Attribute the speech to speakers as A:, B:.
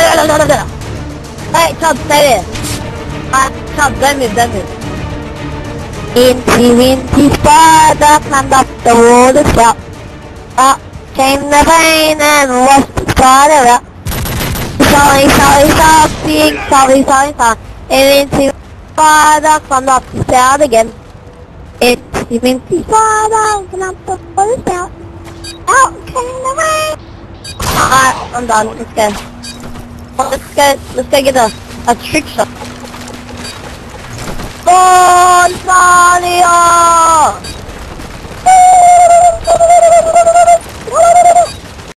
A: Hey, Chad, stay there. Chad, don't move. Incy spider climbed up the wall as well. Up came the pain and washed the spider out. Sorry. And Incy spider climbed up the spout again. Incy spider climbed up the wall as well. Out came the rain. Alright, I'm done. Let's go get a trick shot. Bonfire!